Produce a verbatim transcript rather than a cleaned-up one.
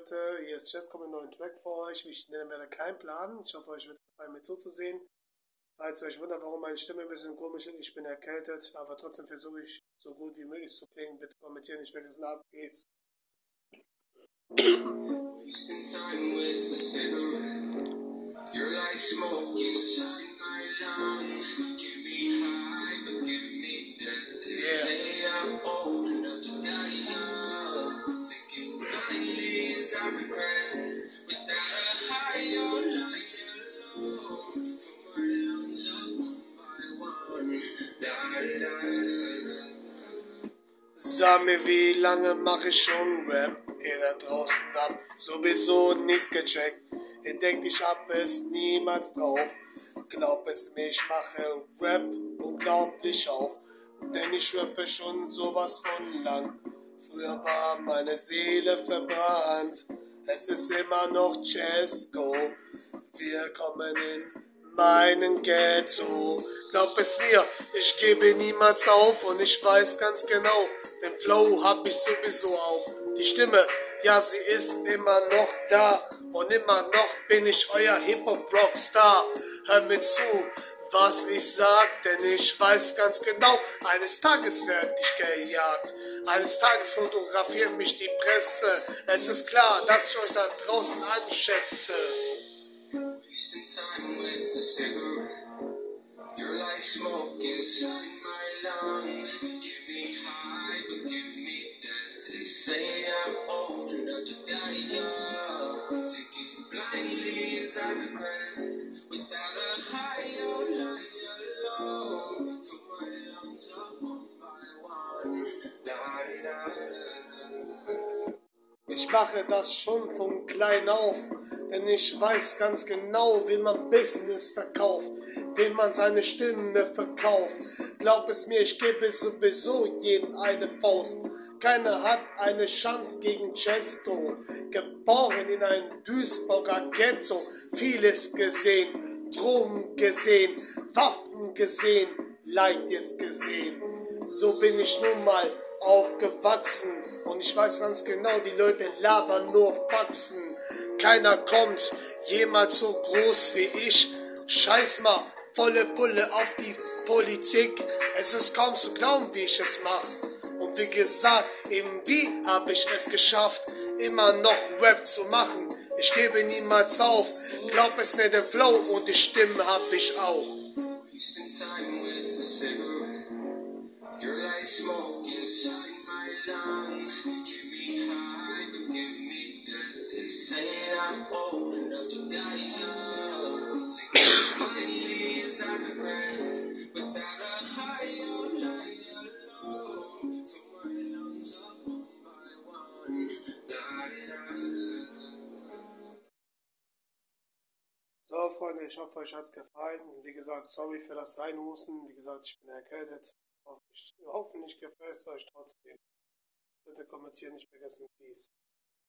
Leute, hier ist Chess, kommt ein neuen Track für euch. Ich nenne mir da keinen Plan. Ich hoffe, euch wird es gefallen, mir zuzusehen. Falls ihr euch wundert, warum meine Stimme ein bisschen komisch ist, ich bin erkältet, aber trotzdem versuche ich so gut wie möglich zu klingen. Bitte kommentieren, ich werde jetzt ab geht's. Wasting time with a cigarette. You're like smoke inside my lungs. Give me high, but give me death. They say I'm old enough to die young. Thinking blindly as I regret. Without a high or lie alone. For my lungs up one by one. Da da da da. Sag mir, wie lange mache ich schon Rap? Ihr da draußen habt sowieso nichts gecheckt. Ihr denkt, ich hab es niemals drauf. Glaub es mir, ich mache Rap unglaublich auf. Denn ich rappe schon sowas von lang. Früher war meine Seele verbrannt. Es ist immer noch Cesco. Wir kommen in meinen Ghetto. Glaub es mir, ich gebe niemals auf. Und ich weiß ganz genau, den Flow hab ich sowieso auch. Die Stimme, ja, sie ist immer noch da. Und immer noch bin ich euer Hip-Hop-Rockstar. Hör mir zu, was ich sag, denn ich weiß ganz genau, eines Tages werd ich gejagt. Eines Tages fotografiert mich die Presse. Es ist klar, dass ich euch da draußen anschätze. Wasting time with a cigarette. You're like smoke inside my lungs. Give me high, but give me death. They say I'm old enough to die young. Thinking blindly as I regret. Without a high or lie alone. For my lungs up one by one. Da da da. Ich mache das schon von klein auf. Denn ich weiß ganz genau, wie man Business verkauft, wie man seine Stimme verkauft. Glaub es mir, ich gebe sowieso jedem eine Faust. Keiner hat eine Chance gegen Cesco. Geboren in ein Duisburger Ghetto, vieles gesehen, Drogen gesehen, Waffen gesehen, Leid jetzt gesehen. So bin ich nun mal aufgewachsen und ich weiß ganz genau, die Leute labern nur Faxen. Keiner kommt jemals so groß wie ich. Scheiß mal, volle Pulle auf die Politik. Es ist kaum zu glauben, wie ich es mache. Und wie gesagt, irgendwie habe ich es geschafft, immer noch Rap zu machen. Ich gebe niemals auf. Glaub es mir, der Flow und die Stimme hab ich auch. Wasting time with a cigarette. You're like smoke inside my lungs. Give me high, but give me death. They say I'm old enough to die young. Thinking blindly as I regret. Without a high or lie alone. For my lungs up one by one. Da da da. So, Freunde, ich hoffe, euch hat's gefallen. Wie gesagt, sorry für das Reinhusten. Wie gesagt, ich bin erkältet. Hoffentlich gefällt es euch trotzdem. Bitte kommentieren, nicht vergessen. Peace.